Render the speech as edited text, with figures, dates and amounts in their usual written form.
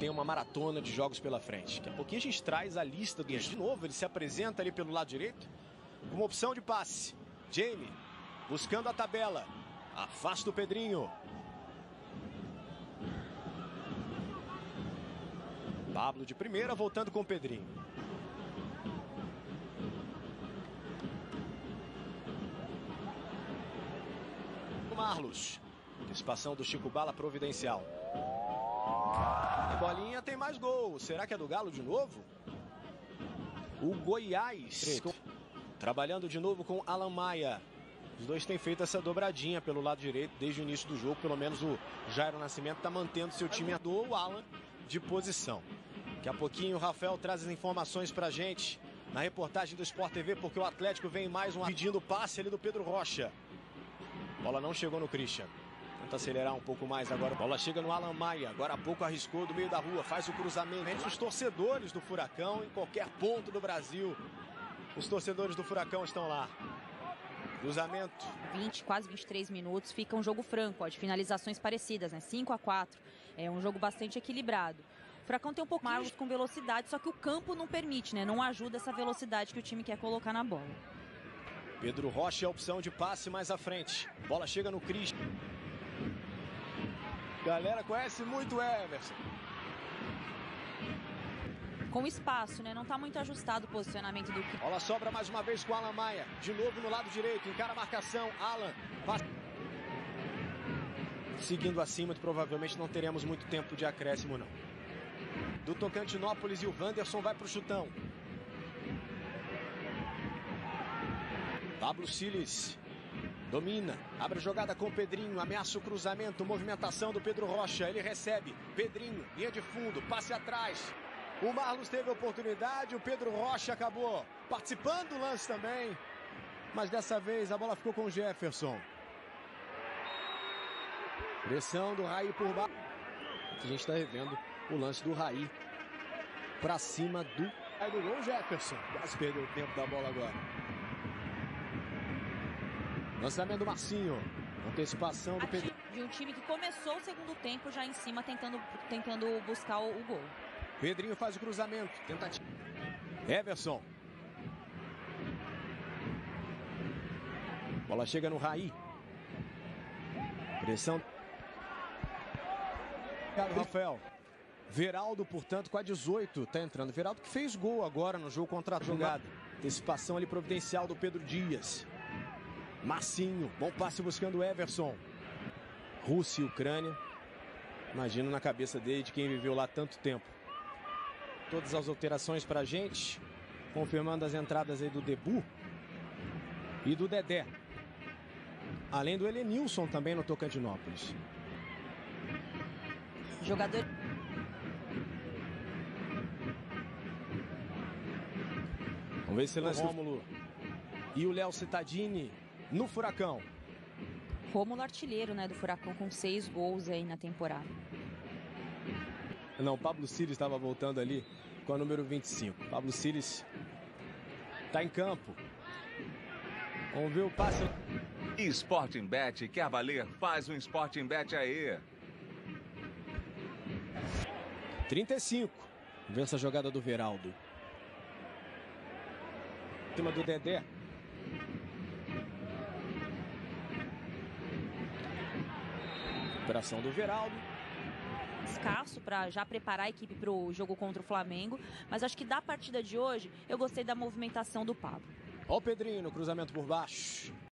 tem uma maratona de jogos pela frente. Daqui a pouquinho a gente traz a lista do... De novo, ele se apresenta ali pelo lado direito, com uma opção de passe. Jamie, buscando a tabela. Afasta o Pedrinho. Pablo de primeira, voltando com o Pedrinho. O Marlos. Antecipação do Chico Bala providencial. A bolinha tem mais gol. Será que é do Galo de novo? O Goiás. Trabalhando de novo com Alan Maia. Os dois têm feito essa dobradinha pelo lado direito desde o início do jogo. Pelo menos o Jairo Nascimento está mantendo seu time do o Alan de posição. Daqui a pouquinho o Rafael traz as informações pra gente na reportagem do Sport TV, porque o Atlético vem mais um pedindo passe ali do Pedro Rocha. Bola não chegou no Christian. Tenta acelerar um pouco mais agora. Bola chega no Alan Maia. Agora há pouco arriscou do meio da rua. Faz o cruzamento. Os torcedores do Furacão em qualquer ponto do Brasil. Os torcedores do Furacão estão lá. Cruzamento. 20, quase 23 minutos. Fica um jogo franco, ó, de finalizações parecidas, né? 5-4. É um jogo bastante equilibrado. O Furacão tem um pouco mais com velocidade, só que o campo não permite, né? Não ajuda essa velocidade que o time quer colocar na bola. Pedro Rocha é a opção de passe mais à frente. Bola chega no Christian. Galera conhece muito o Everson. Com espaço, né? Não tá muito ajustado o posicionamento do... Bola sobra mais uma vez com o Alan Maia. De novo no lado direito, encara a marcação. Alan. Seguindo acima, provavelmente não teremos muito tempo de acréscimo, não. Do Tocantinópolis e o Wanderson vai para o chutão. Pablo Siles domina, abre a jogada com o Pedrinho, ameaça o cruzamento, movimentação do Pedro Rocha, ele recebe, Pedrinho, linha de fundo, passe atrás. O Marlos teve a oportunidade, o Pedro Rocha acabou participando do lance também, mas dessa vez a bola ficou com o Jefferson. Pressão do Raí por baixo. A gente está revendo o lance do Raí para cima do... Aí do gol, Jefferson. Quase perdeu o tempo da bola agora. Lançamento do Marcinho. Antecipação do Pedro. De um time que começou o segundo tempo já em cima, tentando buscar o gol. Pedrinho faz o cruzamento. Tentativa. Everson. Bola chega no Raí. Pressão. Rafael. Veraldo, portanto, com a 18, tá entrando. Veraldo que fez gol agora no jogo contra a jogada. Antecipação ali providencial do Pedro Dias. Marcinho, bom passe buscando o Everson. Rússia e Ucrânia. Imagino na cabeça dele, de quem viveu lá tanto tempo. Todas as alterações pra gente. Confirmando as entradas aí do Debu e do Dedé. Além do Helenilson também no Tocantinópolis. Jogador... Vamos ver se lance o Rômulo e o Léo Cittadini no Furacão. Rômulo artilheiro, né, do Furacão, com 6 gols aí na temporada. Não, Pablo Siles estava voltando ali com a número 25. Pablo Siles está em campo. Vamos ver o passe. Sporting Bet, quer valer? Faz um Sporting Bet aí. 35. Vê essa jogada do Veraldo. Em cima do Dedé. Operação do Veraldo. Escasso para já preparar a equipe para o jogo contra o Flamengo. Mas acho que da partida de hoje, eu gostei da movimentação do Pablo. Ó o Pedrinho no cruzamento por baixo.